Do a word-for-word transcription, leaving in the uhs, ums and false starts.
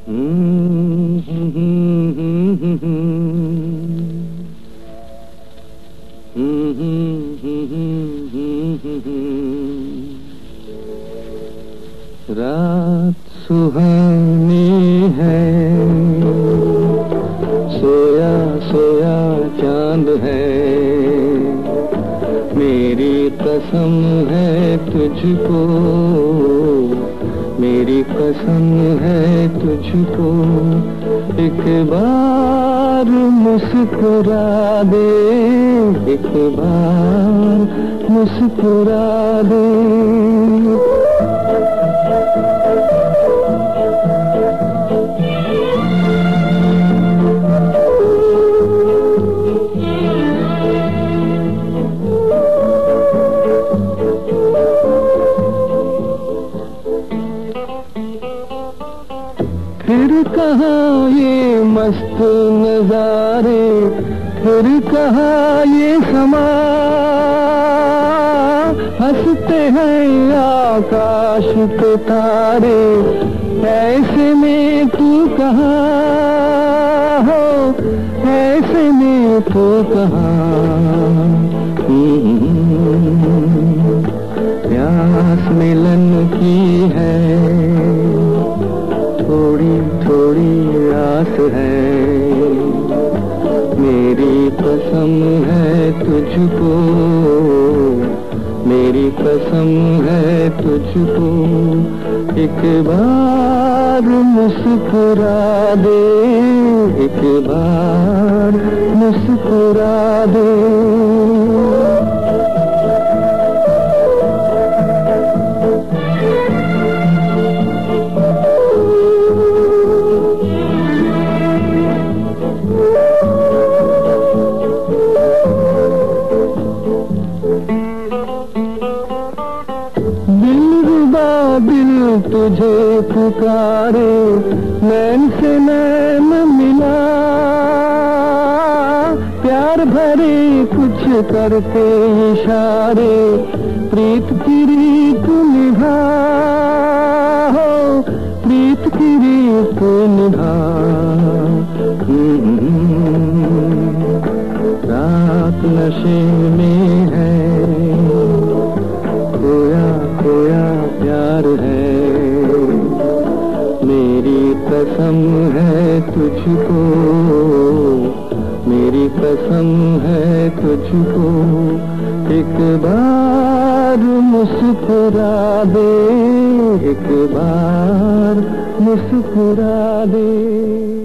रात सुहानी है, सोया सोया चांद है, मेरी कसम है तुझको, मेरी कसम है तुझको, एक बार मुस्कुरा दे, एक बार मुस्कुरा दे। फिर कहाँ ये मस्त नजारे, फिर कहाँ ये समा, हंसते हैं आकाश पे तारे, ऐसे में तू कहाँ हो, ऐसे में तू कहाँ। प्यास मिलन की है, थोड़ी थोड़ी आस है, मेरी कसम है तुझको, मेरी कसम है तुझको, एक बार मुस्कुरा दे, एक बार मुस्कुरा दे। दिल तुझे पुकारे, नैन से नैन मिला, प्यार भरे कुछ करते इशारे, प्रीत की रीत निभा, हो प्रीत की रीत निभा। रात नशे में है, खोया खोया प्यार है, मेरी कसम है तुझको, मेरी कसम है तुझको, एक बार मुस्कुरा दे, एक बार मुस्कुरा दे।